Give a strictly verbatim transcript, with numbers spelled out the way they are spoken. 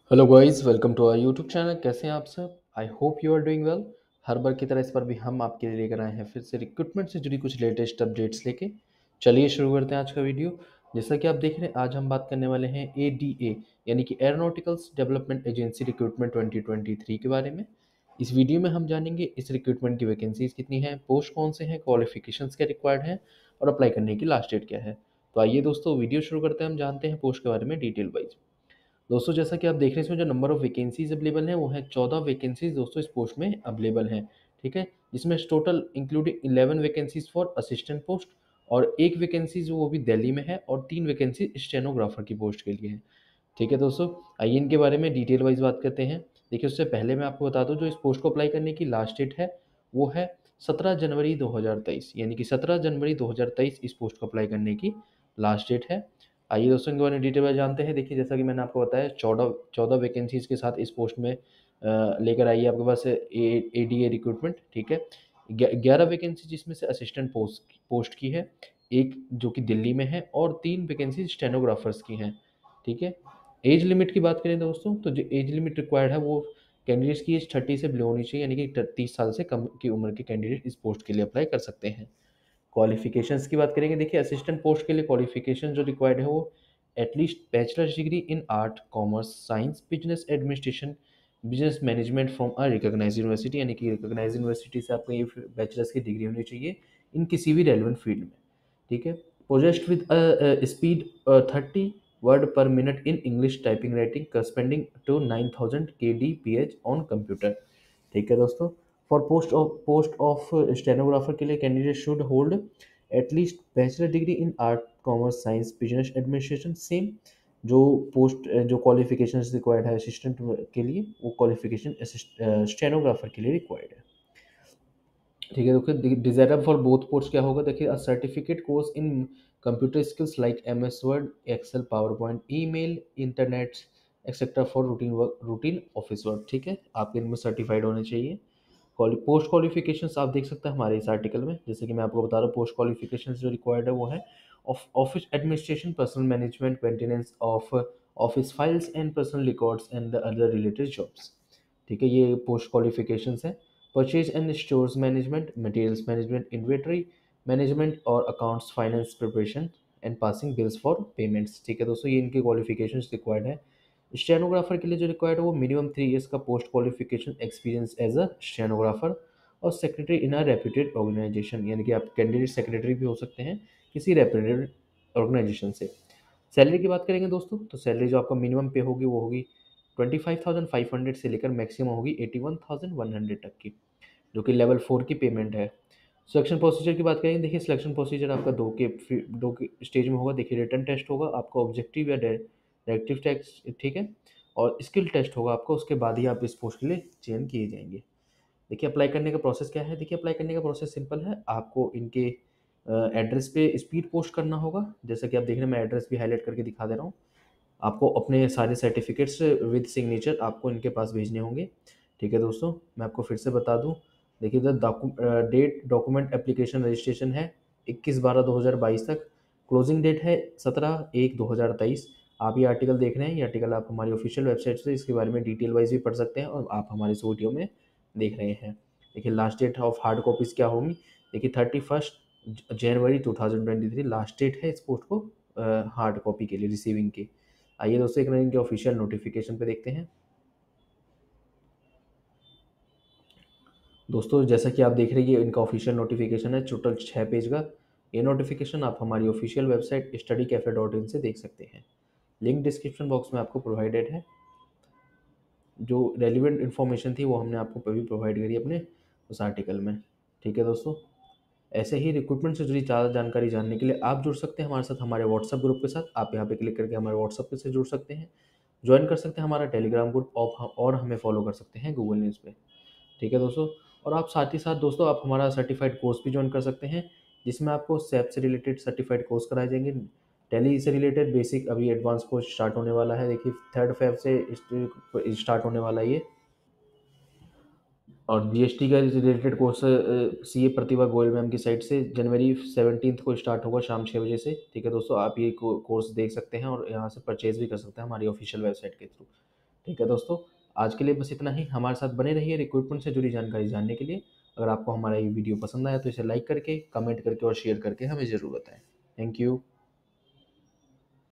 Hello guys, welcome to our YouTube channel. कैसे हैं आप सब? I hope you are doing well. हर बार की तरह इस बार भी हम आपके लिए लेकर आए हैं फिर से रिक्रूटमेंट से जुड़ी कुछ लेटेस्ट अपडेट्स लेके। चलिए शुरू करते हैं आज का वीडियो। जैसा कि आप देख रहे हैं, आज हम बात करने वाले हैं ए डी ए यानी कि aeronauticals development agency recruitment twenty twenty three के बारे में। इस वीडियो में हम जानेंगे इस रिक्रूटमेंट की वैकेंसीज कितनी हैं, पोस्ट कौन से हैं, क्वालिफिकेशंस क्या रिक्वायर्ड हैं और अप्लाई करने की लास्ट डेट क्या है। तो आइए दोस्तों, वीडियो शुरू करते हैं। हम जानते हैं पोस्ट के बारे में डिटेल वाइज। दोस्तों, जैसा कि आप देख रहे हैं, इसमें जो नंबर ऑफ वैकेंसीज अवेलेबल हैं वो है चौदह वैकेंसीज दोस्तों इस पोस्ट में अवेलेबल हैं। ठीक है, जिसमें total including eleven vacancies for assistant post और एक वैकेंसी जो वो भी दिल्ली में है और तीन वैकेंसी स्टेनोग्राफर की पोस्ट के लिए है। ठीक है दोस्तों, आइए इनके बारे में डिटेल वाइज बात करते हैं। देखिए, उससे पहले मैं आपको बता दूं, जो इस पोस्ट को अप्लाई करने की लास्ट डेट है वो है सत्रह जनवरी दो हज़ार तेईस, यानी कि सत्रह जनवरी दो हज़ार तेईस इस पोस्ट को अप्लाई करने की लास्ट डेट है। आइए दोस्तों, इनके बारे में डिटेल में जानते हैं। देखिए, जैसा कि मैंने आपको बताया, चौदह चौदह वैकेंसीज के साथ इस पोस्ट में अ, लेकर आई है आपके पास ए डी ए रिक्रूटमेंट। ठीक है, ग्यारह वैकेंसी जिसमें से असिस्टेंट पोस्ट पोस्ट की है, एक जो कि दिल्ली में है और तीन वैकेंसी स्टेनोग्राफर्स की हैं। ठीक है, एज लिमिट की बात करें दोस्तों, तो जो एज लिमिट रिक्वायर्ड है वो कैंडिडेट्स की एज थर्टी से बिलो होनी चाहिए, यानी कि तीस साल से कम की उम्र के कैंडिडेट इस पोस्ट के लिए अप्लाई कर सकते हैं। क्वालिफिकेशंस की बात करेंगे। देखिए, असिस्टेंट पोस्ट के लिए क्वालिफिकेशन जो रिक्वायर्ड है वो at least bachelors degree in art, commerce, science, business administration, business management from a recognised university, यानी कि रिकॉग्नाइज्ड यूनिवर्सिटी से आपको ये बैचलर्स की डिग्री होनी चाहिए इन किसी भी रेलिवेंट फील्ड में। ठीक है, possessed with speed thirty word per minute in English typing writing corresponding to nine thousand K D P H on computer. ठीक है दोस्तों, for post of post of stenographer के लिए candidate should hold at least bachelor degree in art, commerce, science, business administration. Same जो post जो qualification required है assistant के लिए, वो क्वालिफिकेशन स्टेनोग्राफर के लिए रिक्वायर्ड है। ठीक है, देखिए डिजायरेबल फॉर बोथ पोस्ट क्या होगा। देखिए, a certificate course in computer skills like M S word, excel, PowerPoint, email, internet etcetera for routine work, routine office work. ठीक है, आपके इनमें सर्टिफाइड होने चाहिए। पोस्ट क्वालिफिकेशंस आप देख सकते हैं हमारे इस आर्टिकल में। जैसे कि मैं आपको बता रहा हूँ, पोस्ट क्वालिफिकेशंस जो रिक्वायर्ड है वो है office administration, personnel management, maintenance of office files and personal records and the other related jobs. ठीक है, ये पोस्ट क्वालिफिकेशंस है। Purchase and stores management, materials management, inventory management और accounts finance preparation and passing bills for payments. ठीक है दोस्तों, ये इनके क्वालिफिकेशंस रिक्वायर्ड है। स्टेनोग्राफर के लिए जो रिक्वायर्ड है वो मिनिमम थ्री इयर्स का post qualification experience as a stenographer और secretary in a reputed organisation, यानी कि आप कैंडिडेट सेक्रेटरी भी हो सकते हैं किसी रेप्यूटेड ऑर्गेनाइजेशन से। सैलरी की बात करेंगे दोस्तों, तो सैलरी जो आपका मिनिमम पे होगी वो होगी twenty five thousand five hundred से लेकर मैक्सिमम होगी eighty one thousand one hundred तक की, जो कि लेवल फोर की पेमेंट है। सिलेक्शन प्रोसीजर की बात करेंगे। देखिए, सिलेक्शन प्रोसीजर आपका दो के दो के स्टेज में होगा। देखिए, रिटन टेस्ट होगा आपका, ऑब्जेक्टिव या डायरेक्टिव टेस्ट। ठीक है, और स्किल टेस्ट होगा आपका, उसके बाद ही आप इस पोस्ट के लिए चयन किए जाएंगे। देखिए, अप्लाई करने का प्रोसेस क्या है। देखिए, अप्लाई करने का प्रोसेस सिंपल है। आपको इनके एड्रेस पे स्पीड पोस्ट करना होगा। जैसा कि आप देख रहे हैं, मैं एड्रेस भी हाईलाइट करके दिखा दे रहा हूँ। आपको अपने सारे सर्टिफिकेट्स विद सिग्नेचर आपको इनके पास भेजने होंगे। ठीक है दोस्तों, मैं आपको फिर से बता दूं। देखिए, the date document application registration है इक्कीस बारह दो हज़ार बाईस तक। क्लोजिंग डेट है सत्रह एक दो हज़ार तेईस। आप ये आर्टिकल देख रहे हैं, ये आर्टिकल आप हमारी ऑफिशियल वेबसाइट से इसके बारे में डिटेल वाइज भी पढ़ सकते हैं और आप हमारे इस वीडियो में देख रहे हैं। देखिए, last date of hard copies क्या होंगी। देखिए, thirty first January two thousand twenty three last date है इस पोस्ट को हार्ड कॉपी के लिए रिसीविंग की। आइए दोस्तों, एक नए इनके ऑफिशियल नोटिफिकेशन पे देखते हैं। दोस्तों, जैसा कि आप देख रहे हैं, ये इनका ऑफिशियल नोटिफिकेशन है टोटल छः पेज का। ये नोटिफिकेशन आप हमारी official website study cafe dot in से देख सकते हैं। लिंक डिस्क्रिप्शन बॉक्स में आपको प्रोवाइडेड है। जो रेलिवेंट इन्फॉर्मेशन थी वो हमने आपको अभी प्रोवाइड करी अपने उस आर्टिकल में। ठीक है दोस्तों, ऐसे ही रिक्रूटमेंट से जुड़ी ज़्यादा जानकारी जानने के लिए आप जुड़ सकते हैं हमारे साथ हमारे व्हाट्सएप ग्रुप के साथ। आप यहाँ पे क्लिक करके हमारे व्हाट्सएप पे से जुड़ सकते हैं, ज्वाइन कर सकते हैं हमारा टेलीग्राम ग्रुप और और हमें फॉलो कर सकते हैं गूगल न्यूज़ पे। ठीक है दोस्तों, और आप साथ ही साथ दोस्तों आप हमारा सर्टिफाइड कोर्स भी ज्वाइन कर सकते हैं, जिसमें आपको सैप से रिलेटेड सर्टिफाइड कोर्स कराए जाएंगे। टैली से रिलेटेड बेसिक अभी एडवांस कोर्स स्टार्ट होने वाला है। देखिए, थर्ड फेब से स्टार्ट होने वाला है ये। और जी एस टी का related course C A Pratibha Goyal ma'am की साइट से जनवरी सेवनटीन्थ को स्टार्ट होगा शाम छः बजे से। ठीक है दोस्तों, आप ये कोर्स देख सकते हैं और यहाँ से परचेज भी कर सकते हैं हमारी ऑफिशियल वेबसाइट के थ्रू। ठीक है दोस्तों, आज के लिए बस इतना ही। हमारे साथ बने रहिए रिक्रूटमेंट से जुड़ी जानकारी जानने के लिए। अगर आपको हमारा ये वीडियो पसंद आया तो इसे लाइक करके, कमेंट करके और शेयर करके हमें ज़रूर बताएं। Thank you.